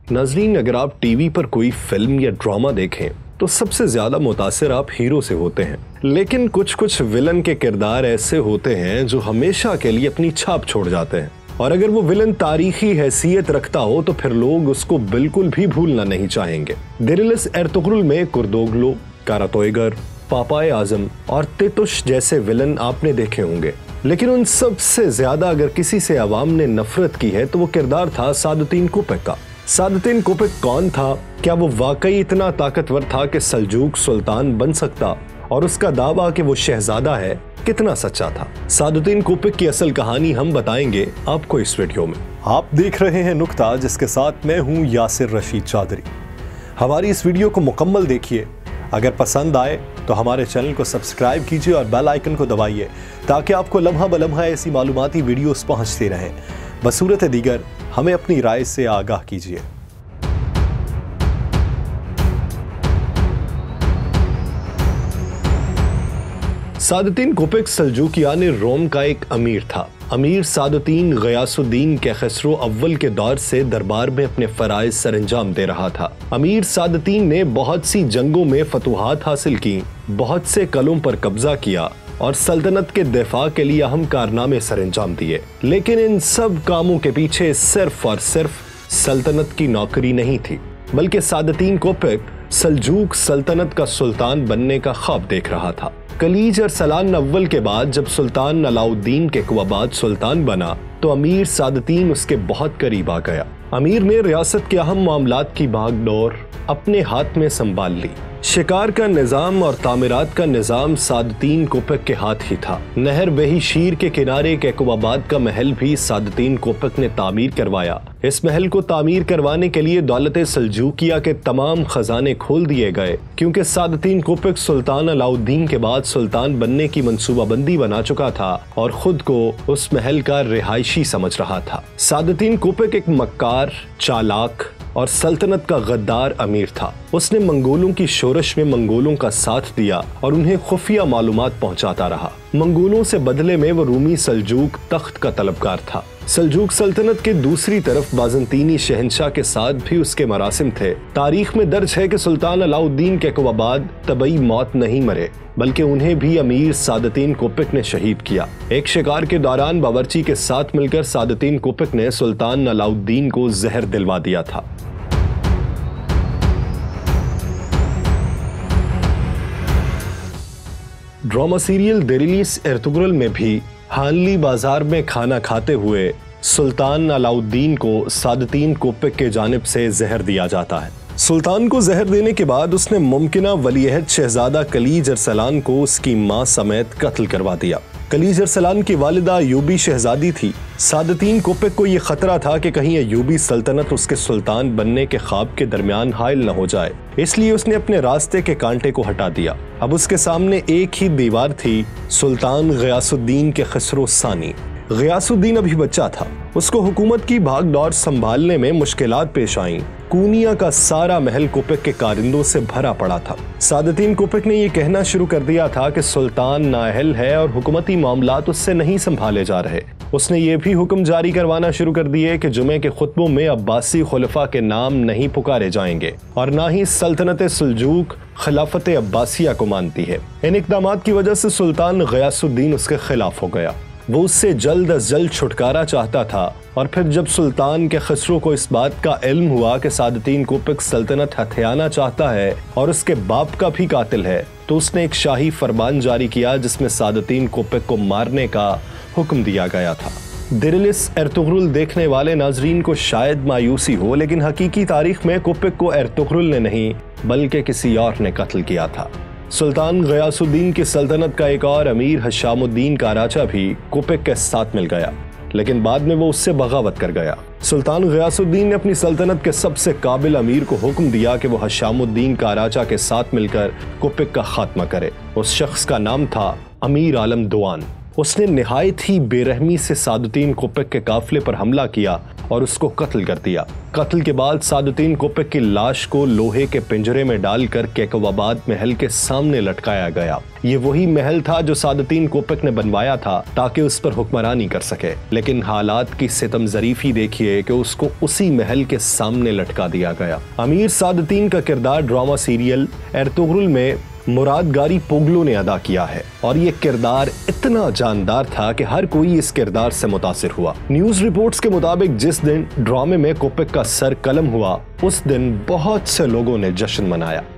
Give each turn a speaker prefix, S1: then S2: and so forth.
S1: नाजरीन, अगर आप टीवी पर कोई फिल्म या ड्रामा देखें तो सबसे ज्यादा मुतासिर आप हीरो से होते हैं, लेकिन कुछ कुछ विलन के किरदार ऐसे होते हैं जो हमेशा के लिए अपनी छाप छोड़ जाते हैं। और अगर वो विलन तारीखी हैसियत रखता हो तो फिर लोग उसको बिल्कुल भी भूलना नहीं चाहेंगे। दिरिलिस एर्तुगरुल में कुर्दोगलू, कारातोइगर, पापाए आजम और तितुश जैसे विलन आपने देखे होंगे, लेकिन उन सब से ज्यादा अगर किसी से अवाम ने नफरत की है तो वो किरदार था सादुद्दीन कोपक का। सादुद्दीन कोपक कौन था? क्या वो वाकई इतना ताकतवर था कि सल्जूक सुल्तान बन सकता? और उसका दावा कि वो शहजादा है कितना सच्चा था? सादुद्दीन कोपक की असल कहानी हम बताएंगे आपको इस वीडियो में। आप देख रहे हैं नुक्ता, जिसके साथ मैं हूं यासिर रशीद चौधरी। हमारी इस वीडियो को मुकम्मल देखिए। अगर पसंद आए तो हमारे चैनल को सब्सक्राइब कीजिए और बेल आइकन को दबाइए ताकि आपको लम्हा बलम्हा ऐसी मालूमाती वीडियोस पहुंचती रहें। बसूरत दीगर हमें अपनी राय से आगाह कीजिए। सादुद्दीन कोपक सल्जूकियान रोम का एक अमीर था। अमीर सादुद्दीन गयासुद्दीन के खसरो अव्वल के दौर से दरबार में अपने फराइज सरंजाम दे रहा था। अमीर सादुद्दीन ने बहुत सी जंगों में फतूहात हासिल की, बहुत से कलों पर कब्जा किया और सल्तनत के दिफा के लिए अहम कारनामे सरंजाम दिए। लेकिन इन सब कामों के पीछे सिर्फ और सिर्फ सल्तनत की नौकरी नहीं थी, बल्कि सादुद्दीन कोपक सल्जूक सल्तनत का सुल्तान बनने का ख्वाब देख रहा था। खलीज अरसलान अव्वल के बाद जब सुल्तान अलाउद्दीन के कुबाबाद सुल्तान बना तो अमीर सादुद्दीन उसके बहुत करीब आ गया। अमीर ने रियासत के अहम मामलात की भागदौड़ अपने हाथ में संभाल ली। शिकार का निजाम और तामीरात का निजाम सादुद्दीन कोपक के हाथ ही था। नहर बही शीर के किनारे के कुबाबाद का महल भी सादुद्दीन कोपक ने तामीर करवाया। इस महल को तामीर करवाने के लिए दौलत सल्जूकिया के तमाम खजाने खोल दिए गए, क्योंकि सादुद्दीन कोपक सुल्तान अलाउद्दीन के बाद सुल्तान बनने की मंसूबाबंदी बना चुका था और खुद को उस महल का रिहायशी समझ रहा था। सादुद्दीन कोपक एक मक्कार, चालाक और सल्तनत का गद्दार अमीर था। उसने मंगोलों की शोरश में मंगोलों का साथ दिया और उन्हें खुफिया मालूमात पहुंचाता रहा। मंगोलों से बदले में वो रूमी सल्जूक तख्त का तलबगार था। सल्जूक सल्तनत के दूसरी तरफ बाज़ंतीनी शहंशाह के साथ भी उसके मरासिम थे। तारीख में दर्ज है कि सुल्तान अलाउद्दीन के कुबाबाद तबई मौत नहीं मरे, बल्कि उन्हें भी अमीर सादुद्दीन कोपक ने शहीद किया। एक शिकार के दौरान बावर्ची के साथ मिलकर सादुद्दीन कोपक ने सुल्तान अलाउद्दीन को जहर दिलवा दिया था। ड्रामा सीरियल दिरिलिस एर्तुगरुल में भी हानली बाजार में खाना खाते हुए सुल्तान अलाउद्दीन को सादुद्दीन कोपक के जानिब से जहर दिया जाता है। सुल्तान को जहर देने के बाद उसने मुमकिना वलीअहद शहजादा खलीज अरसलान को उसकी मां समेत कत्ल करवा दिया। खलीज अरसलान की वालिदा अयूबी शहजादी थी। सादुद्दीन कोपक को यह खतरा था कि कहीं अयूबी सल्तनत उसके सुल्तान बनने के ख्वाब के दरमियान हायल न हो जाए, इसलिए उसने अपने रास्ते के कांटे को हटा दिया। अब उसके सामने एक ही दीवार थी, सुल्तान गयासुद्दीन के खसरो सानी। गयासुद्दीन अभी बच्चा था। उसको हुकूमत की भागदौड़ संभालने में मुश्किलात पेश आईं। कूनिया का सारा महल कोपक के कारिंदों से भरा पड़ा था। सादुद्दीन कोपक ने यह कहना शुरू कर दिया था कि सुल्तान नाअहल है और हुकूमती मामलात उससे नहीं संभाले जा रहे। उसने ये भी हुक्म जारी करवाना शुरू कर दिए कि जुमे के खुतबों में अब्बासी खुलफा के नाम नहीं पुकारे जाएंगे और ना ही सल्तनत सुल्जूक खिलाफत अब्बासिया को मानती है। इन इक़दामात की वजह से सुल्तान गयासुद्दीन उसके खिलाफ हो गया। वो उससे जल्द अज जल्द छुटकारा चाहता था और फिर जब सुल्तान के खसरो को इस बात का इल्म हुआ कि सादुद्दीन कोपक सल्तनत हथियाना चाहता है और उसके बाप का भी कातिल है, तो उसने एक शाही फरमान जारी किया जिसमें सादुद्दीन कोपक को मारने का हुक्म दिया गया था। दिरिलिस एर्तुगरुल देखने वाले नाजरीन को शायद मायूसी हो, लेकिन हकीकी तारीख में कोपक को एर्तुगरुल ने नहीं बल्कि किसी और ने कत्ल किया था। सुल्तान गयासुद्दीन की सल्तनत का एक और अमीर हशामुद्दीन काराचा भी कोपक के साथ मिल गया, लेकिन बाद में वो उससे बगावत कर गया। सुल्तान गयासुद्दीन ने अपनी सल्तनत के सबसे काबिल अमीर को हुक्म दिया कि वो हशामुद्दीन काराचा के साथ मिलकर कोपक का खात्मा करे। उस शख्स का नाम था अमीर आलम दोआन। उसने निहायत ही बेरहमी से सादुद्दीन कोपक के काफिले पर हमला किया और उसको कत्ल कर दिया। कत्ल के बाद सादुद्दीन कोपक की लाश को लोहे के पिंजरे में डालकर कैकवाबाद महल के सामने लटकाया गया। ये वही महल था जो सादुद्दीन कोपक ने बनवाया था ताकि उस पर हुक्मरानी कर सके, लेकिन हालात की सितमजरीफी देखिए कि उसको उसी महल के सामने लटका दिया गया। अमीर सादुद्दीन का किरदार ड्रामा सीरियल एर्तुगरुल में मुराद गारी पोगलू ने अदा किया है और ये किरदार इतना जानदार था कि हर कोई इस किरदार से मुतासिर हुआ। न्यूज रिपोर्ट्स के मुताबिक जिस दिन ड्रामे में कोपक का सर कलम हुआ, उस दिन बहुत से लोगों ने जश्न मनाया।